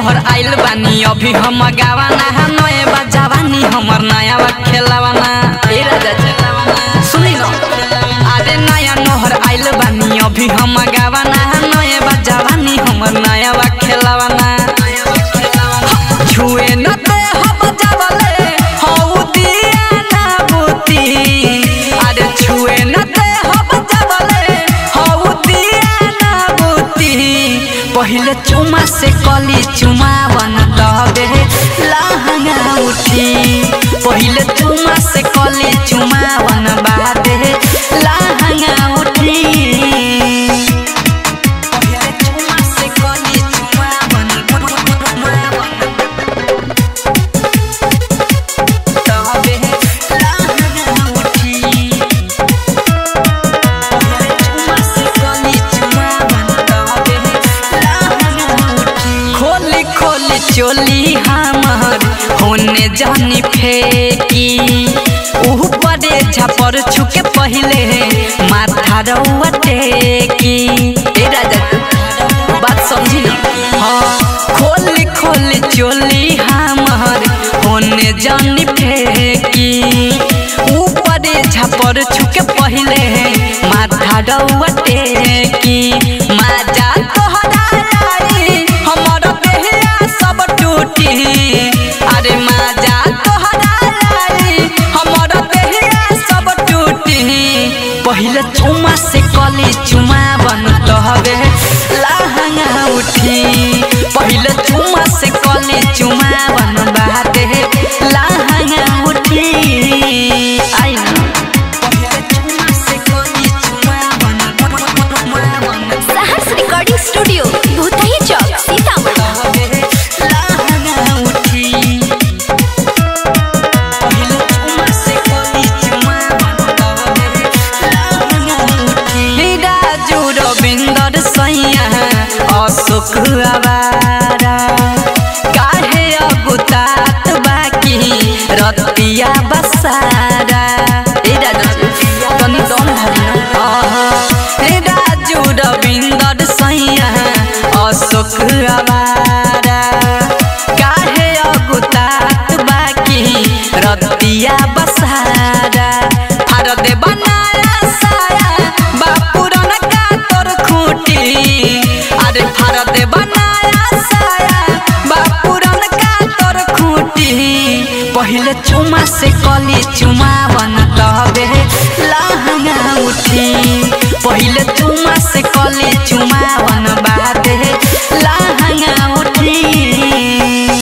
नोहर आइल बानी अभी हम गावाना है नए बजावानी हमर नया खेलावाना ए राजा सुनी न अरे नया नोहर आइल बानी अभी हम गावाना है नए बजावानी हमर नया खेलावाना छुए न ते हम बजावले हौ दिया ना बुती अरे छुए न ते हम बजावले हौ दिया ना बुती पहिले चुमा से कली चुमा बन तबे लहंगा उठी पहिले चुमा से कली चुमा बन बादे लहंगा उठी पहिले चुमा से कली चुमा बन तबे लहंगा उठी पहिले चुमा से कली चुमा बन तबे खोली खोली चोली हमर होने जानी फेंकी ऊपरे झपर छुके पहले माथा रउआ टेकी ए राजा बात समझी ना हाँ खोली खोली चोली हमर होने जानी फेंकी ऊपरे झपर छुके पहले माथा रउआ टेकी माजा तोहरा हमर देहिया सब टूटी अरे माजा तोहरा हमर देहिया सब टूटी पहिले चुमा से कली चुमा बन तबे लहंगा उठी पहिले चुमा से कली चुमा बन बादे लहंगा उठी आई ना पहिले चुमा से कली चुमा बन सहर्ष रिकॉर्डिंग स्टूडियो भूतही चौक सीतामढ़ी लहंगा उठी पहिले चुमा से कली चुमा बन तबे लहंगा उठी राजू रविंदर सैया अशोक आवारा काहे अगुतात बाकी रतिया बसारा ए राजू तनी दम धरी ना राजू रविंदर सैया अशोक आवारा काहे अगुतात बाकी रतिया बसारा फार दे बनाया साया बापुरन का तोर खूटी अरे फार दे बनाया साया बापुरन का तोर खूटी पहिले चुमा से कली चुमा